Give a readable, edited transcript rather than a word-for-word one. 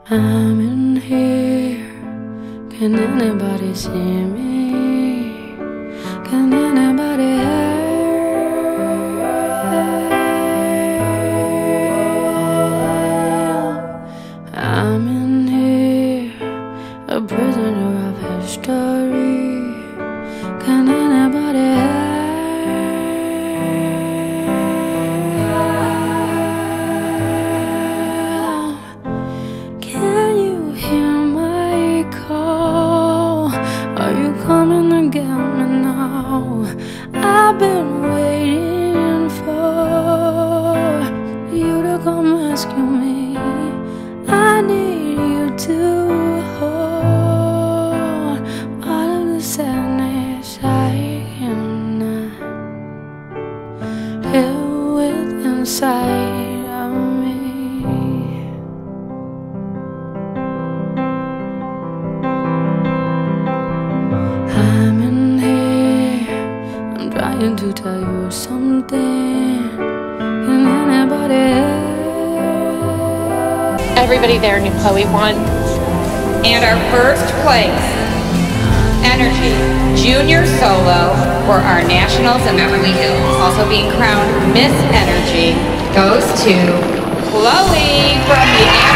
I'm in here. Can anybody see me? Can anybody help? I'm in here, a prisoner of history. Can anybody help? Can you hear my call? Are you coming to get me now? I've been waiting for you to come rescue me. I need you to hold all of the sadness I cannot deal with inside of me. I'm in here, I'm trying to tell you something. Can anybody help? Everybody there knew Chloe won. And our first place Energy Junior Solo for our Nationals in Beverly Hills, also being crowned Miss Energy, goes to Chloe from the